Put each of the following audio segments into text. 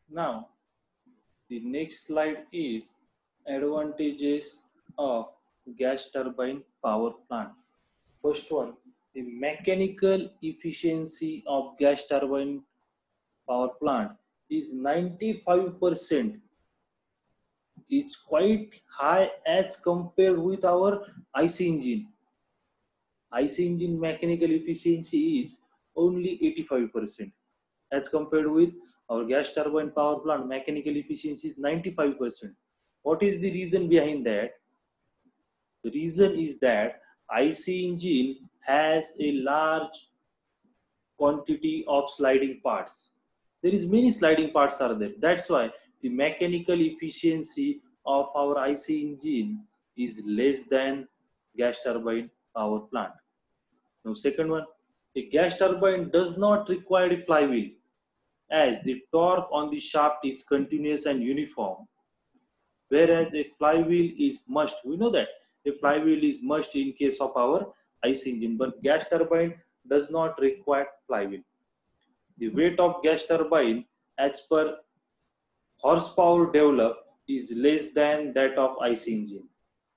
Now, the next slide is advantages of gas turbine power plant. First one, the mechanical efficiency of gas turbine power plant is 95%. It's quite high as compared with our IC engine. IC engine mechanical efficiency is only 85% as compared with our gas turbine power plant mechanical efficiency is 95%. What is the reason behind that? The reason is that IC engine has a large quantity of sliding parts. There is many sliding parts are there. That's why the mechanical efficiency of our IC engine is less than gas turbine power plant. Now second one, a gas turbine does not require a flywheel as the torque on the shaft is continuous and uniform, whereas a flywheel is must. We know that a flywheel is must in case of our IC engine, but gas turbine does not require flywheel. The weight of gas turbine as per horsepower developed is less than that of IC engine.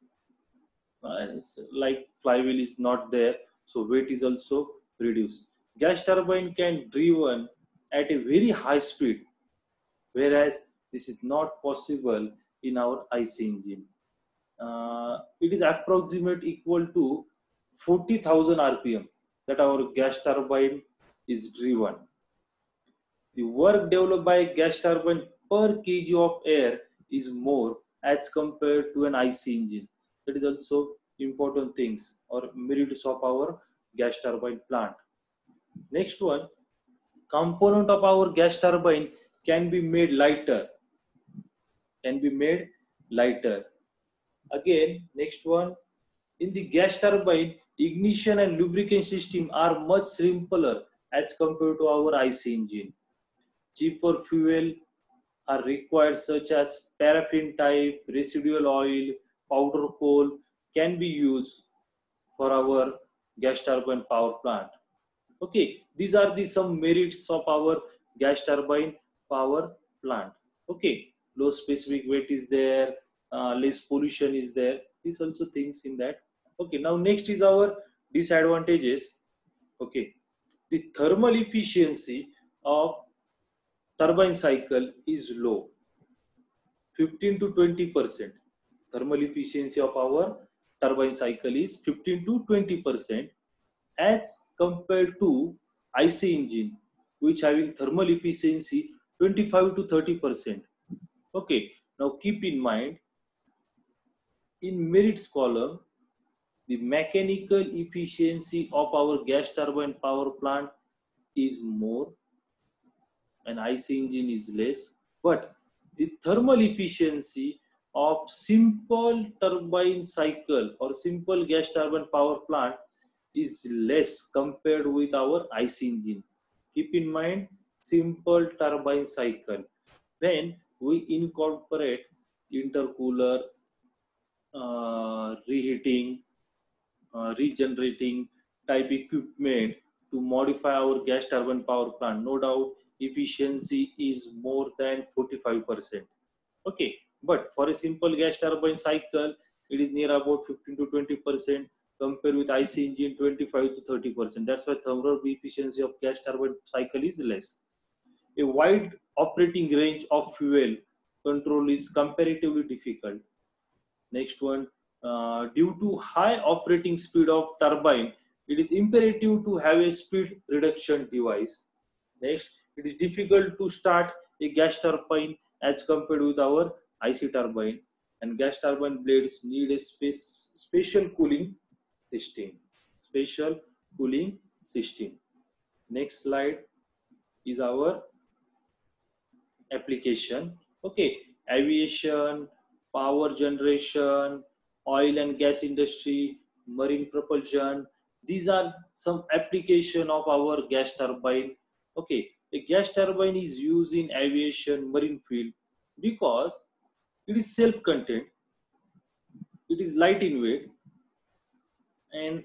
Like flywheel is not there, so weight is also reduced. Gas turbine can driven at a very high speed, whereas this is not possible in our IC engine. It is approximate equal to 40,000 rpm that our gas turbine is driven. The work developed by a gas turbine per kg of air is more as compared to an IC engine. That is also important things or merits of our gas turbine plant. Next one, component of our gas turbine can be made lighter. Can be made lighter. Again, next one, in the gas turbine, ignition and lubricant system are much simpler as compared to our IC engine. Cheaper fuel are required such as paraffin type, residual oil, powder coal can be used for our gas turbine power plant. Okay, these are the some merits of our gas turbine power plant. Okay, low specific weight is there, less pollution is there. These also things in that. Okay, now next is our disadvantages. Okay, the thermal efficiency of turbine cycle is low, 15 to 20%. Thermal efficiency of our turbine cycle is 15 to 20% as compared to IC engine, which having thermal efficiency 25 to 30%. Okay, now keep in mind in merits column, the mechanical efficiency of our gas turbine power plant is more and IC engine is less, but the thermal efficiency of simple turbine cycle or simple gas turbine power plant is less compared with our IC engine. Keep in mind simple turbine cycle. When we incorporate intercooler, reheating, regenerating type equipment to modify our gas turbine power plant, no doubt efficiency is more than 45%. Okay, but for a simple gas turbine cycle, it is near about 15 to 20% compared with IC engine 25 to 30%. That's why thermal efficiency of gas turbine cycle is less. A wide operating range of fuel control is comparatively difficult. Next one, due to high operating speed of turbine, it is imperative to have a speed reduction device. Next, it is difficult to start a gas turbine as compared with our IC turbine, and gas turbine blades need a special cooling system. Special cooling system. Next slide is our application. Okay, aviation, power generation, oil and gas industry, marine propulsion. These are some application of our gas turbine. Okay, a gas turbine is used in aviation, marine field because it is self-contained, it is light in weight, and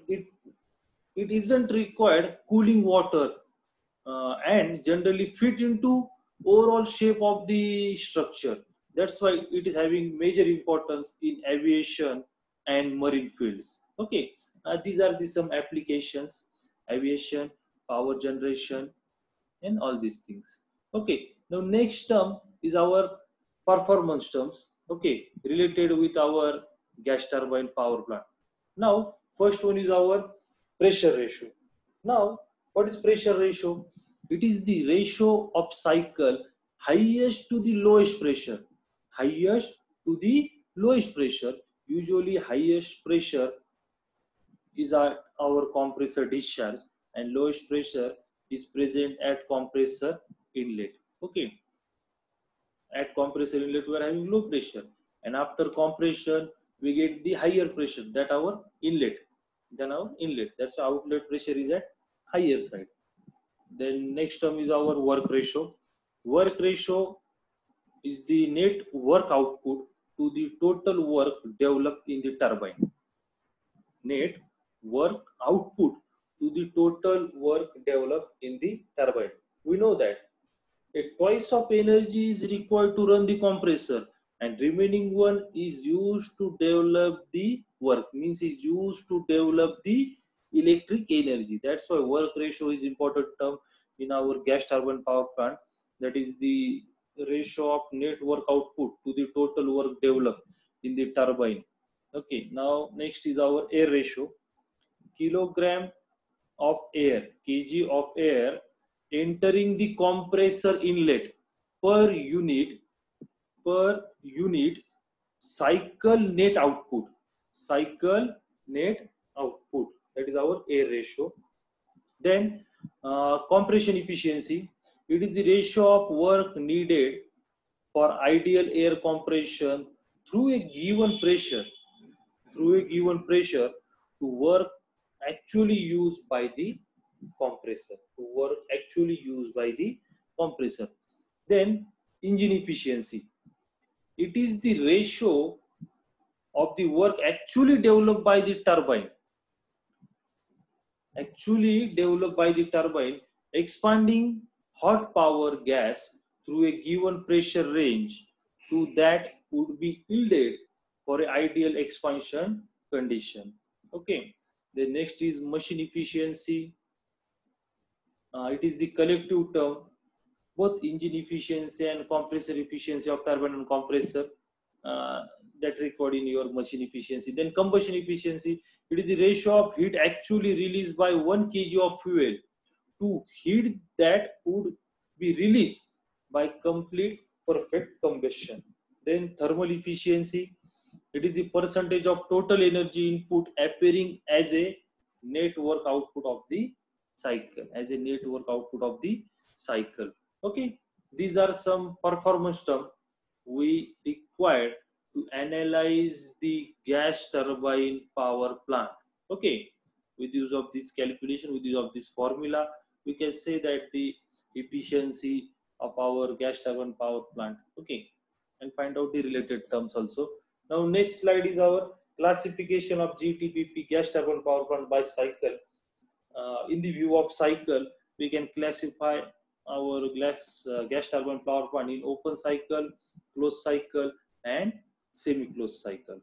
it isn't required cooling water and generally fit into overall shape of the structure. That's why it is having major importance in aviation and marine fields. Okay, these are the some applications: aviation, power generation, and all these things. Okay, now next term is our performance terms. Okay, related with our gas turbine power plant. Now, first one is our pressure ratio. Now, what is pressure ratio? It is the ratio of cycle highest to the lowest pressure. Highest to the lowest pressure. Usually, highest pressure is our compressor discharge, and lowest pressure is present at compressor inlet. Okay, at compressor inlet we are having low pressure, and after compression we get the higher pressure, that our inlet. Then our inlet, that's outlet pressure is at higher side. Then next term is our work ratio. Work ratio is the net work output to the total work developed in the turbine. Net work output to the total work developed in the turbine. We know that a twice of energy is required to run the compressor, and remaining one is used to develop the work, means is used to develop the electric energy. That's why work ratio is important term in our gas turbine power plant. That is the ratio of net work output to the total work developed in the turbine. Okay, now next is our air ratio. Kilogram of air, kg of air entering the compressor inlet per unit cycle net output. Cycle net output, that is our air ratio. Then compression efficiency, it is the ratio of work needed for ideal air compression through a given pressure, to work actually used by the compressor. Then engine efficiency, it is the ratio of the work actually developed by the turbine, expanding hot power gas through a given pressure range to that would be yielded for an ideal expansion condition. Okay, the next is machine efficiency. It is the collective term, both engine efficiency and compressor efficiency of turbine and compressor, uh, that record in your machine efficiency. Then combustion efficiency, it is the ratio of heat actually released by 1 kg of fuel to heat that would be released by complete perfect combustion. Then thermal efficiency, it is the percentage of total energy input appearing as a network output of the cycle. Okay, these are some performance terms we required to analyze the gas turbine power plant. Okay, with use of this calculation, with use of this formula, we can say that the efficiency of our gas turbine power plant. Okay, and find out the related terms also. Now next slide is our classification of GTPP, gas turbine power plant, by cycle. In the view of cycle, we can classify our gas turbine power plant in open cycle, closed cycle, and semi-closed cycle.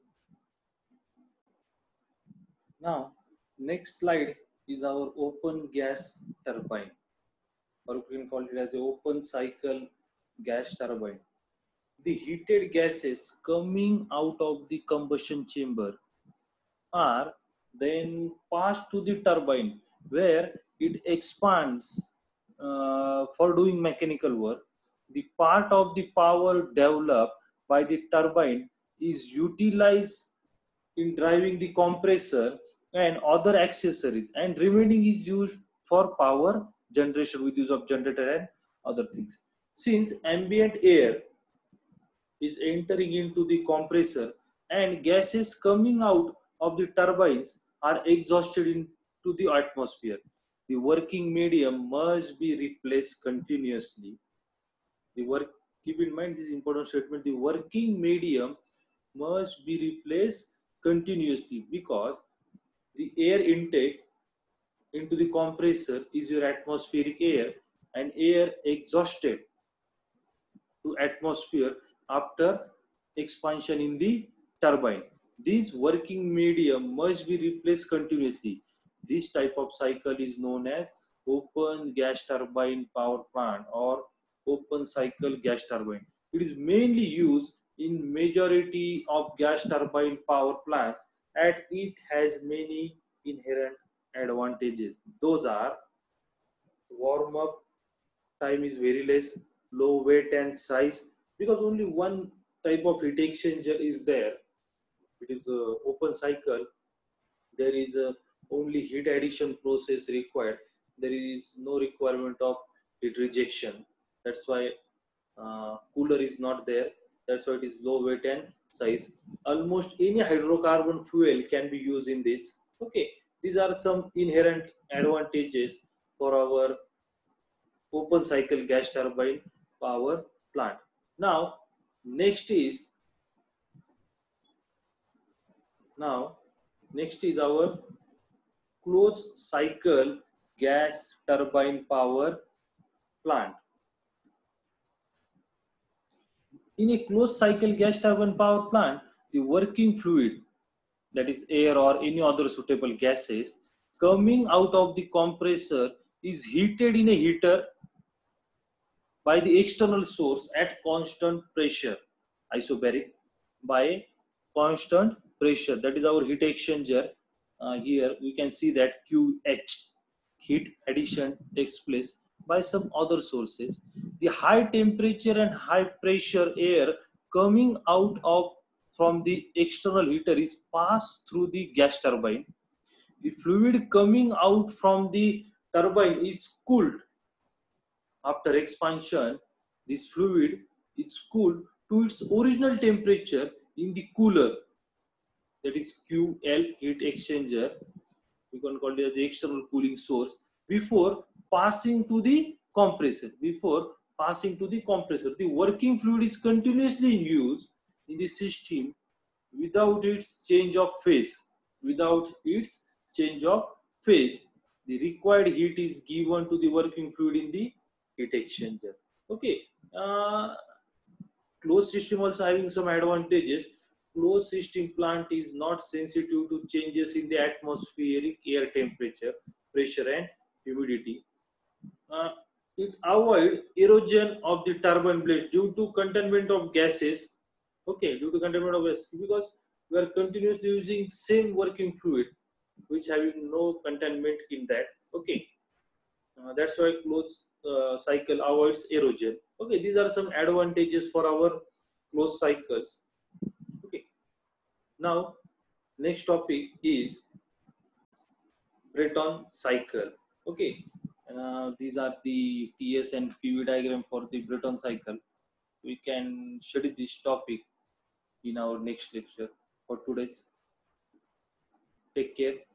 Now, next slide is our open gas turbine, or we can call it as an open cycle gas turbine. The heated gases coming out of the combustion chamber are then passed to the turbine, where it expands for doing mechanical work. The part of the power developed by the turbine is utilized in driving the compressor and other accessories, and remaining is used for power generation with use of generator and other things. Since ambient air is entering into the compressor and gases coming out of the turbines are exhausted into the atmosphere, the working medium must be replaced continuously. The work, keep in mind this important statement, the working medium must be replaced continuously, because the air intake into the compressor is your atmospheric air, and air exhausted to atmosphere after expansion in the turbine. This working medium must be replaced continuously. This type of cycle is known as open gas turbine power plant or open cycle gas turbine. It is mainly used in majority of gas turbine power plants and it has many inherent advantages. Those are warm up time is very less, low weight and size because only one type of heat exchanger is there. It is a open cycle. There is a only heat addition process required. There is no requirement of heat rejection. That's why cooler is not there. That's why it is low weight and size. Almost any hydrocarbon fuel can be used in this. Okay, these are some inherent advantages for our open cycle gas turbine power plant. Now, next is now next is our closed cycle gas turbine power plant. In a closed cycle gas turbine power plant, the working fluid, that is air or any other suitable gases, coming out of the compressor is heated in a heater by the external source at constant pressure, isobaric, by constant pressure. That is our heat exchanger. Here we can see that QH, heat addition takes place by some other sources. The high temperature and high pressure air coming out of from the external heater is passed through the gas turbine. The fluid coming out from the turbine is cooled. After expansion, this fluid is cooled to its original temperature in the cooler, that is QL heat exchanger. We can call it as the external cooling source before passing to the compressor. The working fluid is continuously in use in the system without its change of phase. Without its change of phase, the required heat is given to the working fluid in the heat exchanger. Okay. Uh, Closed system also having some advantages. Closed system plant is not sensitive to changes in the atmospheric air temperature, pressure, and humidity. Uh, it avoid erosion of the turbine blade due to containment of gases. Okay, due to containment of gases because we are continuously using same working fluid, which having no containment in that. Okay, that's why closed cycle avoids erosion. Okay, these are some advantages for our closed cycles. Okay, now next topic is Breton cycle. Okay, these are the TS and PV diagram for the Breton cycle. We can study this topic in our next lecture. For today's, take care.